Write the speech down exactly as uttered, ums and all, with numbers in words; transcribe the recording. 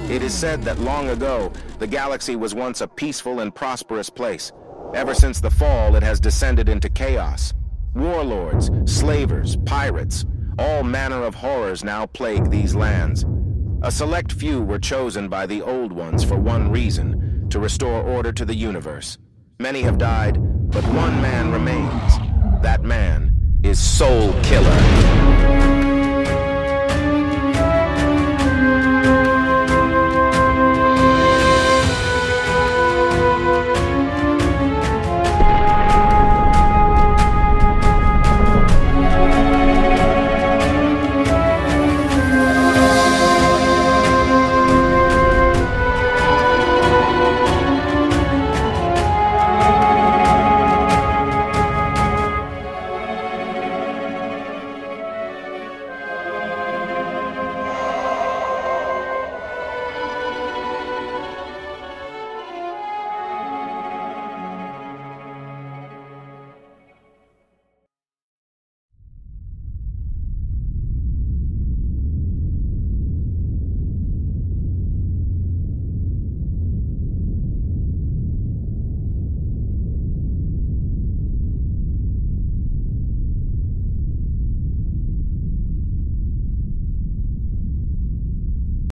It is said that long ago, the galaxy was once a peaceful and prosperous place. Ever since the fall, it has descended into chaos. Warlords, slavers, pirates, all manner of horrors now plague these lands. A select few were chosen by the Old Ones for one reason, to restore order to the universe. Many have died, but one man remains. That man is Soul Killer.